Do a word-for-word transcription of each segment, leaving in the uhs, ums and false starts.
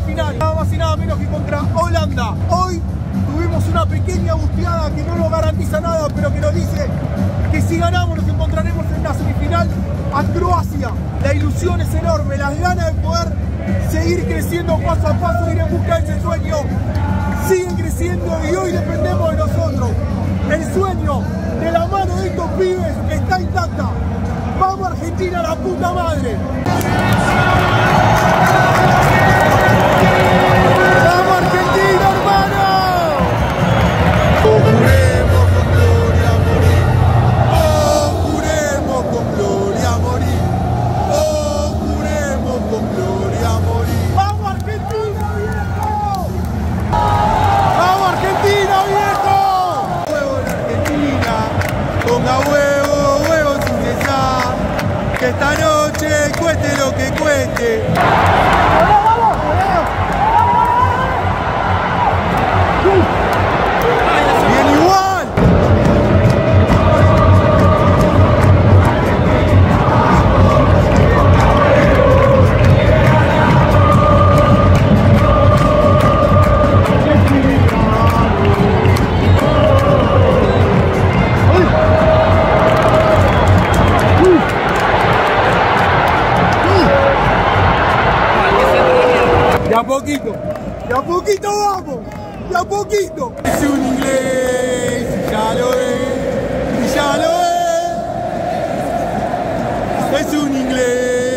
semifinal, nada más y nada menos que contra Holanda. Hoy tuvimos una pequeña busteada que no nos garantiza nada, pero que nos dice que si ganamos nos encontraremos en la semifinal a Croacia. La ilusión es enorme, las ganas de poder seguir creciendo paso a paso, ir en busca de ese sueño, siguen creciendo y hoy dependemos de nosotros. El sueño de la mano de estos pibes está intacta. ¡Vamos Argentina, la puta madre! ¡Vamos Argentina, hermano! Juremos con gloria a morir. Oh, juremos con gloria a morir. Oh, juremos con gloria a morir. ¡Vamos Argentina, viejo! ¡Vamos Argentina, viejo! Huevo en Argentina, ponga huevo, huevo sin cesar. Que esta noche cueste lo que cueste. Bien igual. De a poquito, de a poquito vamos, de a poquito. Es un inglés, ya lo es, ya lo es. Es un inglés.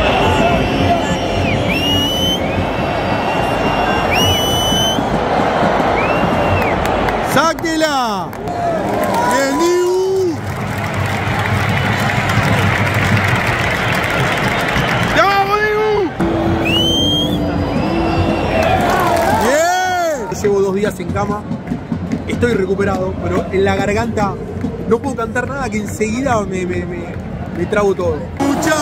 ¡Sáquela! ¡El Dibu! ¡Ya vamos, Dibu! ¡Bien! Llevo dos días en cama, estoy recuperado, pero en la garganta no puedo cantar nada que enseguida me, me, me, me trago todo. Muchachos,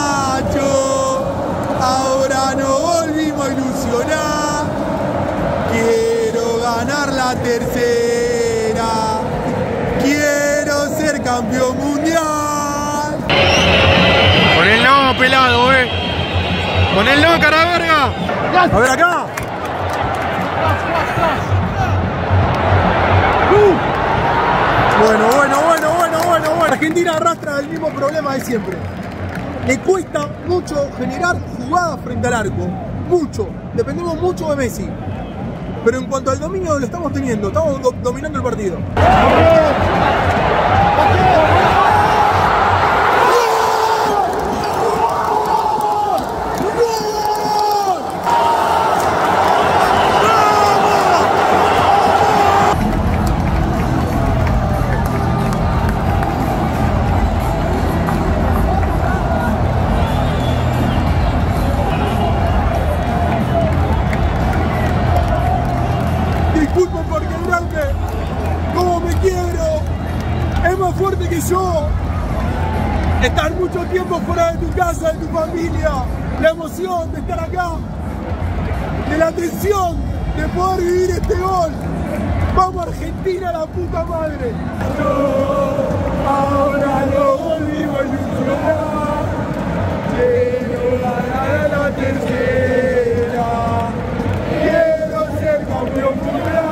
ahora nos volvimos a ilusionar. Quiero ganar la tercera. Quiero ser campeón mundial. Con el no pelado, eh. Con el no, cara verga. A ver acá. Uh. Bueno, bueno, bueno, bueno, bueno, bueno. Argentina arrastra el mismo problema de siempre. Le cuesta mucho generar jugadas frente al arco. Mucho. Dependemos mucho de Messi. Pero en cuanto al dominio lo estamos teniendo, estamos do dominando el partido. Disculpen porque el grande, como me quiebro, es más fuerte que yo. Estar mucho tiempo fuera de tu casa, de tu familia, la emoción de estar acá, de la tensión de poder vivir este gol. Vamos Argentina, la puta madre. Ahora lo volvimos a ilusionar. Quiero ganar la tercera. Quiero ser campeón mundial.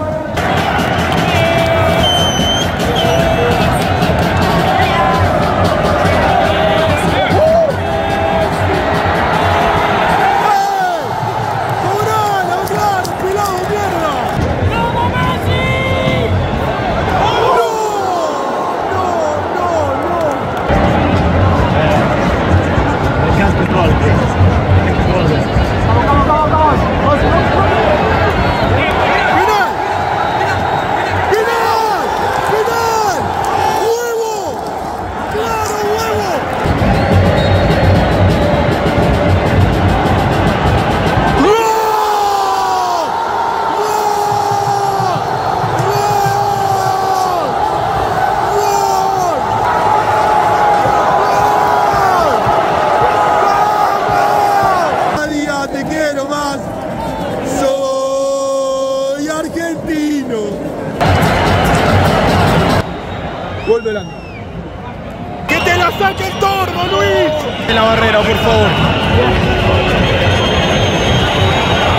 Gol de Holanda. ¡Que te la saque el torno, Luis! En la barrera, por favor.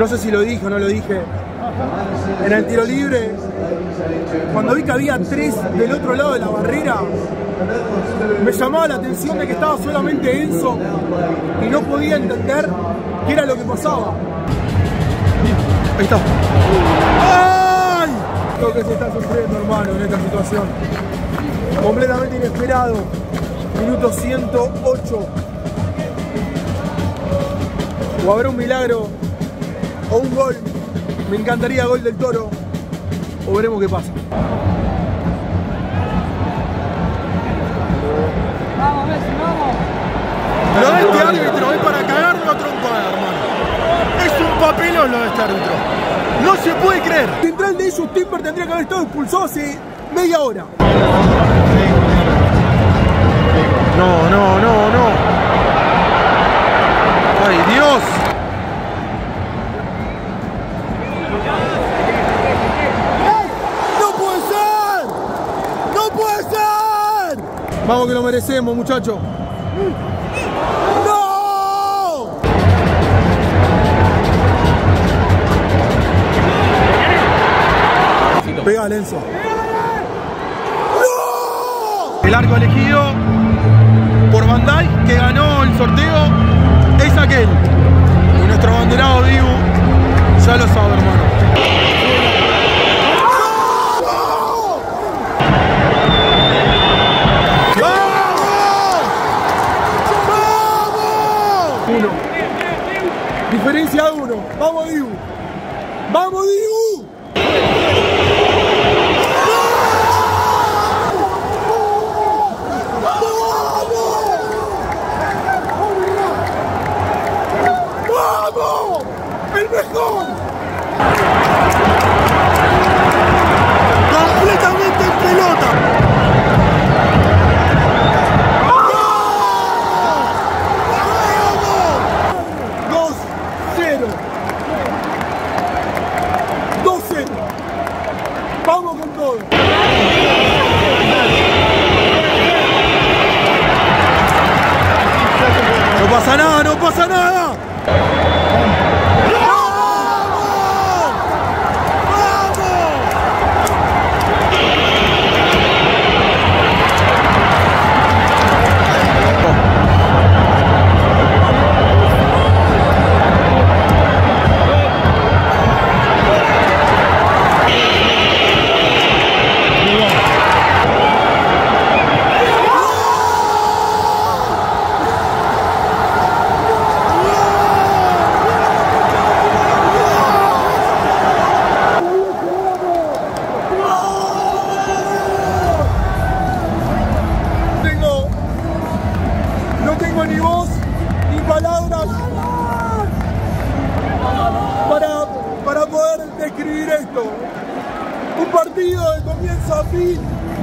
no sé si lo dije o no lo dije, en el tiro libre, cuando vi que había tres del otro lado de la barrera, me llamaba la atención de que estaba solamente Enzo y no podía entender qué era lo que pasaba. Ahí está. ¡Ay! Lo que se está sufriendo, hermano, en esta situación. Completamente inesperado. Minuto ciento ocho. O habrá un milagro o un gol. Me encantaría gol del Toro. O veremos qué pasa. Vamos, Messi, vamos. Lo de este árbitro es para cagarlo a trompada, hermano. Es un papelón lo de este árbitro. No se puede creer. Central de ellos, Timber tendría que haber estado expulsado hace media hora. No, no, no, no. ¡Ay, Dios! ¡No puede ser! ¡No puede ser! Vamos que lo merecemos, muchachos. ¡No! Pega, Lenzo. ¡No! El arco elegido por Bandai, que ganó el sorteo, es aquel. Y nuestro abanderado Dibu ya lo sabe, hermano. Uno. Diferencia de uno. Vamos, Dibu. Vamos, Dibu. ¡Vamos! ¡El mejor! Completamente en pelota. dos cero. dos cero. Vamos con todo. No pasa nada, no pasa nada. Ni voz ni palabras para, para poder describir esto. Un partido de comienzo a fin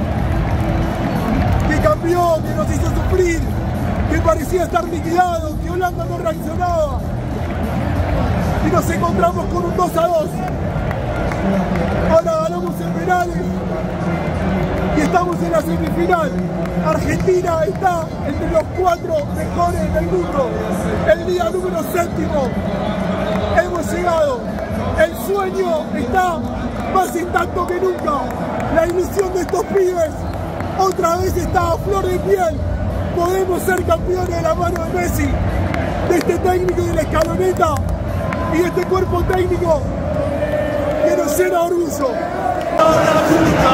que cambió, que nos hizo sufrir, que parecía estar liquidado, que Holanda no reaccionaba y nos encontramos con un dos a dos. Ahora ganamos en penales y estamos en la semifinal. Argentina está entre los cuatro mejores del mundo. El día número séptimo hemos llegado. El sueño está más intacto que nunca. La ilusión de estos pibes otra vez está a flor de piel. Podemos ser campeones de la mano de Messi, de este técnico de la escaloneta y de este cuerpo técnico que nos llena de orgullo.